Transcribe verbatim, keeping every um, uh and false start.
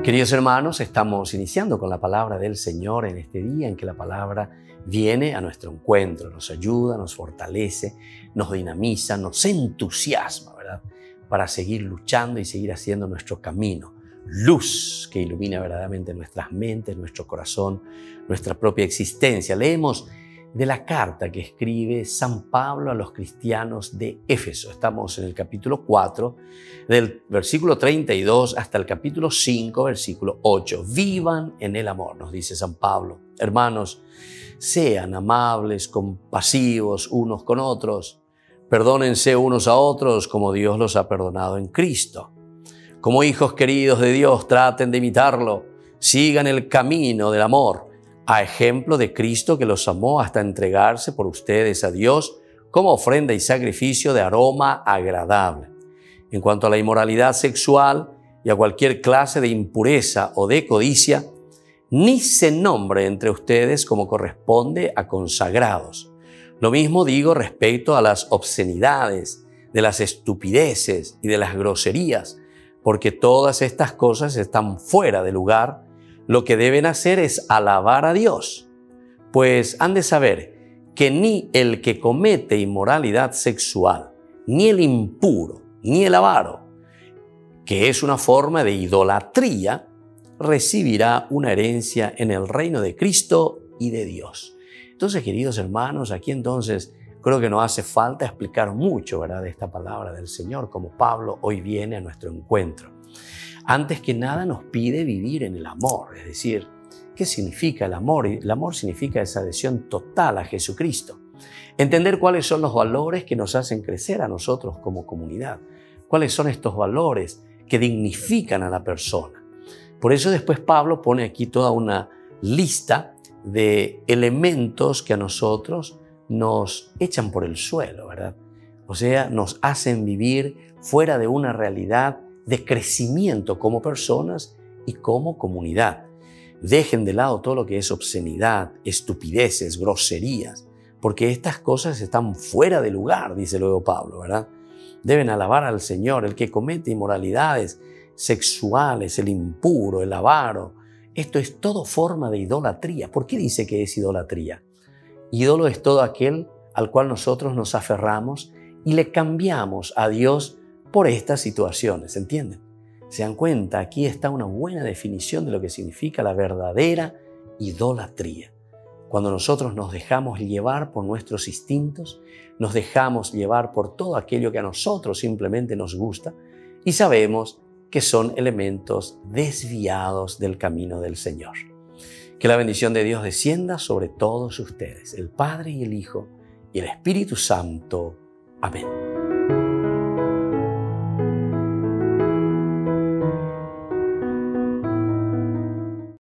Queridos hermanos, estamos iniciando con la palabra del Señor en este día en que la palabra viene a nuestro encuentro, nos ayuda, nos fortalece, nos dinamiza, nos entusiasma, ¿verdad? Para seguir luchando y seguir haciendo nuestro camino. Luz que ilumina verdaderamente nuestras mentes, nuestro corazón, nuestra propia existencia. Leemos de la carta que escribe San Pablo a los cristianos de Éfeso. Estamos en el capítulo cuatro, del versículo treinta y dos hasta el capítulo cinco, versículo ocho. Vivan en el amor, nos dice San Pablo. Hermanos, sean amables, compasivos unos con otros. Perdónense unos a otros como Dios los ha perdonado en Cristo. Como hijos queridos de Dios, traten de imitarlo. Sigan el camino del amor, a ejemplo de Cristo que los amó hasta entregarse por ustedes a Dios como ofrenda y sacrificio de aroma agradable. En cuanto a la inmoralidad sexual y a cualquier clase de impureza o de codicia, ni se nombre entre ustedes como corresponde a consagrados. Lo mismo digo respecto a las obscenidades, de las estupideces y de las groserías, porque todas estas cosas están fuera de lugar. Lo que deben hacer es alabar a Dios, pues han de saber que ni el que comete inmoralidad sexual, ni el impuro, ni el avaro, que es una forma de idolatría, recibirá una herencia en el reino de Cristo y de Dios. Entonces, queridos hermanos, aquí entonces creo que no hace falta explicar mucho, ¿verdad?, de esta palabra del Señor, como Pablo hoy viene a nuestro encuentro. Antes que nada nos pide vivir en el amor, es decir, ¿qué significa el amor? El amor significa esa adhesión total a Jesucristo. Entender cuáles son los valores que nos hacen crecer a nosotros como comunidad. Cuáles son estos valores que dignifican a la persona. Por eso después Pablo pone aquí toda una lista de elementos que a nosotros nos echan por el suelo, ¿verdad? O sea, nos hacen vivir fuera de una realidad de crecimiento como personas y como comunidad. Dejen de lado todo lo que es obscenidad, estupideces, groserías, porque estas cosas están fuera de lugar, dice luego Pablo, ¿verdad? Deben alabar al Señor. El que comete inmoralidades sexuales, el impuro, el avaro, esto es todo forma de idolatría. ¿Por qué dice que es idolatría? Ídolo es todo aquel al cual nosotros nos aferramos y le cambiamos a Dios por estas situaciones, ¿entienden? ¿Se dan cuenta? Aquí está una buena definición de lo que significa la verdadera idolatría. Cuando nosotros nos dejamos llevar por nuestros instintos, nos dejamos llevar por todo aquello que a nosotros simplemente nos gusta y sabemos que son elementos desviados del camino del Señor. Que la bendición de Dios descienda sobre todos ustedes, el Padre y el Hijo y el Espíritu Santo. Amén.